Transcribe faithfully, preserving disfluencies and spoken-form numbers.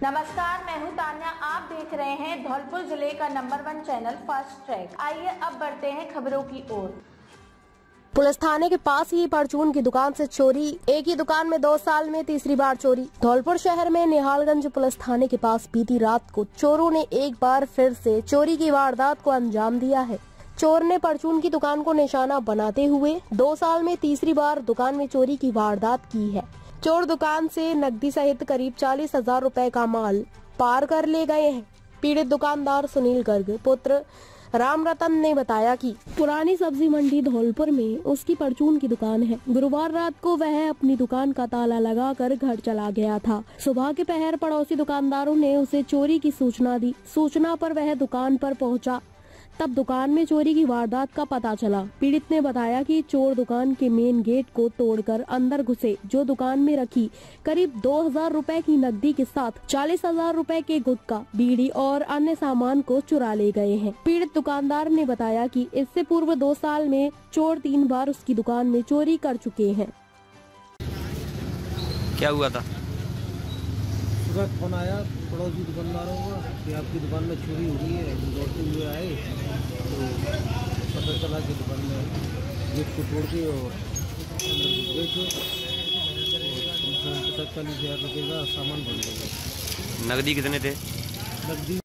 नमस्कार, मैं हूं तान्या। आप देख रहे हैं धौलपुर जिले का number one channel first track. आइए अब बढ़ते हैं खबरों की ओर। पुलिस थाने के पास ही परचून की दुकान से चोरी। एक ही दुकान में दो साल में तीसरी बार चोरी। धौलपुर शहर में निहालगंज पुलिस थाने के पास बीती रात को चोरों ने एक बार फिर से चोरी की वारदात को अंजाम दिया है। चोर ने परचून की दुकान को निशाना बनाते हुए दो साल में तीसरी बार दुकान में चोरी की वारदात की है। चोर दुकान से नकदी सहित करीब चालीस हजार रूपए का माल पार कर ले गए हैं। पीड़ित दुकानदार सुनील गर्ग पुत्र राम रतन ने बताया कि पुरानी सब्जी मंडी धौलपुर में उसकी परचून की दुकान है। गुरुवार रात को वह अपनी दुकान का ताला लगाकर घर चला गया था। सुबह के पहर पड़ोसी दुकानदारों ने उसे चोरी की सूचना दी। सूचना पर वह दुकान पर पहुंचा, तब दुकान में चोरी की वारदात का पता चला। पीड़ित ने बताया कि चोर दुकान के मेन गेट को तोड़कर अंदर घुसे, जो दुकान में रखी करीब दो हजार रूपए की नकदी के साथ चालीस हजार रूपए के गुटखा, बीड़ी और अन्य सामान को चुरा ले गए हैं। पीड़ित दुकानदार ने बताया कि इससे पूर्व दो साल में चोर तीन बार उसकी दुकान में चोरी कर चुके हैं। क्या हुआ था? सुबह फोन आया पड़ोसी दुकानदारों का कि आपकी दुकान में चोरी हो गई है। दौड़ते हुए आए तो पता चला कि दुकान में गेट को तोड़ के और गए थे। पचास चालीस हजार रुपये का सामान बन गया। नकदी कितने थे? नकदी